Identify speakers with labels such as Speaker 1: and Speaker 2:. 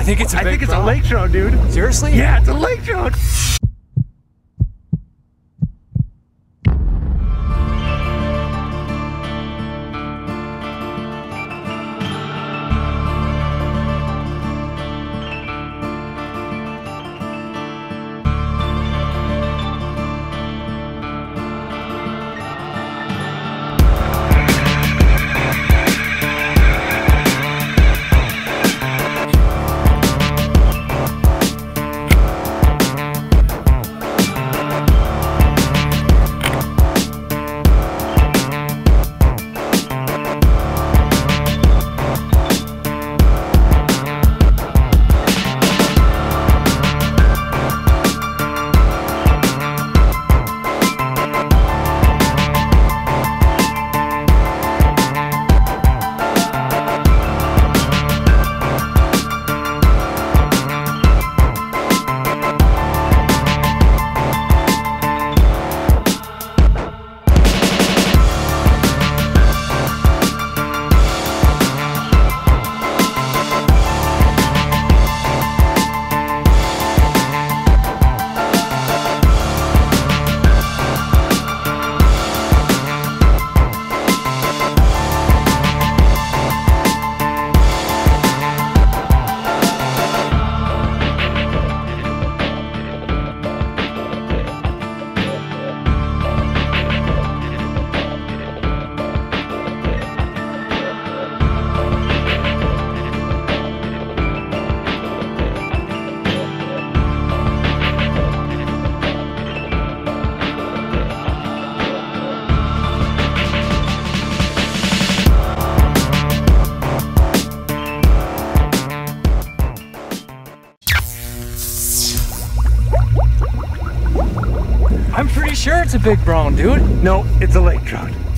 Speaker 1: think it's a big
Speaker 2: I think it's a
Speaker 1: brown.
Speaker 2: lake trout, dude.
Speaker 1: Seriously?
Speaker 2: Yeah, it's a lake trout.
Speaker 1: I'm pretty sure it's a big brown, dude.
Speaker 2: No, it's a lake trout.